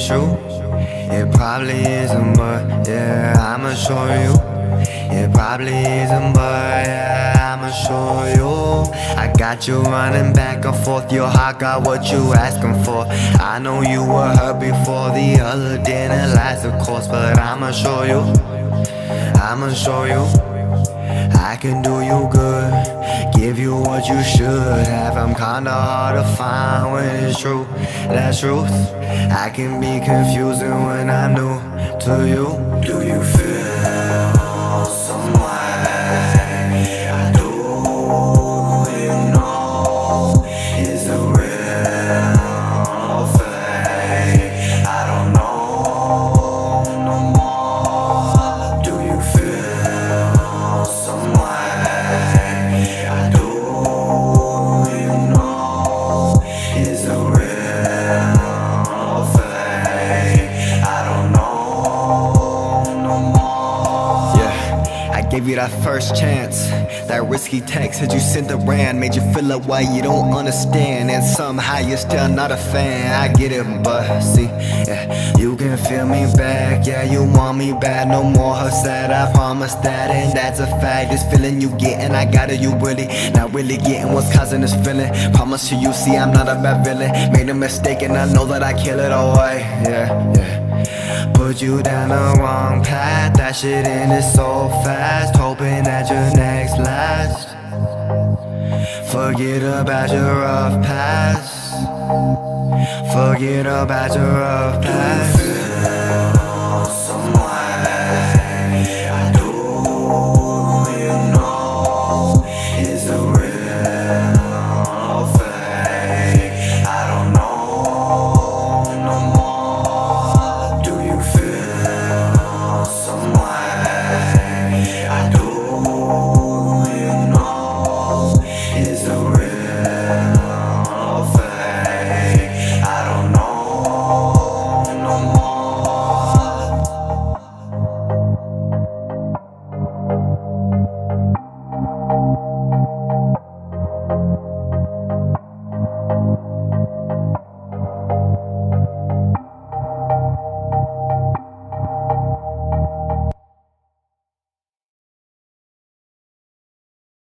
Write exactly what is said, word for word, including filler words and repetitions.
it's true. It probably isn't, but yeah, I'ma show you. It probably isn't, but yeah, I'ma show you. I got you running back and forth, your heart got what you asking for. I know you were hurt before, the other didn't last, of course, but I'ma show you. I'ma show you. I can do you good, give you what you should have. I'm kinda hard to find when it's true, that's truth. I can be confusing when I'm new to you. Do you feel some way? I do, you know. Is it real or fake? I don't know no more. Do you feel some way? I do, you know. Is it real or fake? I don't know no more. Yeah, I gave you that first chance, that risky text that you sent around, made you feel a way you don't understand, and somehow you're still not a fan. I get it, but see, yeah, you can feel me back. Yeah, you want me bad, no more her sad, I promise that, and that's a fact. This feeling you getting, I got it, you really not really getting what's causing this feeling. Promise you, you see, I'm not a bad villain. Made a mistake and I know that I kill it away. Yeah, yeah. Put you down the wrong path, that shit ended so fast, hoping that you're next last. Forget about your rough past. Forget about your rough past.